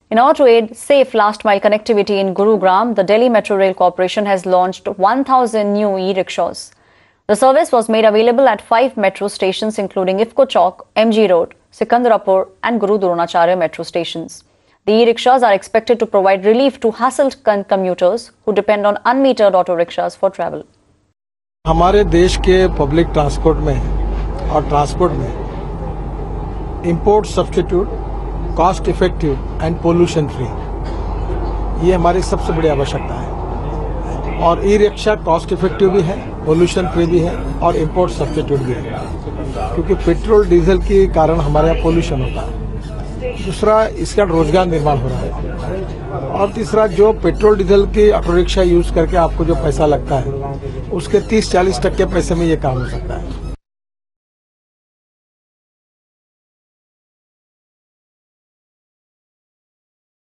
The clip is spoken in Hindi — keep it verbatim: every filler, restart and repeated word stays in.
In order to aid safe last-mile connectivity in Gurugram, the Delhi Metro Rail Corporation has launched one thousand new e-rickshaws. The service was made available at five metro stations including Ifko Chowk, M G Road, Sikandrapur and Guru Dronacharya metro stations. The e-rickshaws are expected to provide relief to hassled commuters who depend on unmetered auto rickshaws for travel. हमारे देश के पब्लिक ट्रांसपोर्ट में और ट्रांसपोर्ट में import substitute, cost effective and pollution free, ये हमारी सबसे बड़ी आवश्यकता है। और ई रिक्शा कॉस्ट इफेक्टिव भी है, पोल्यूशन फ्री भी है और इंपोर्ट सब्स्टिट्यूट भी है, क्योंकि पेट्रोल डीजल के कारण हमारे यहाँ पोल्यूशन होता है। दूसरा, इसका रोजगार निर्माण हो रहा है। और तीसरा, जो पेट्रोल डीजल की ऑटो रिक्शा यूज करके आपको जो पैसा लगता है उसके तीस चालीस टक्के पैसे में ये काम हो सकता है।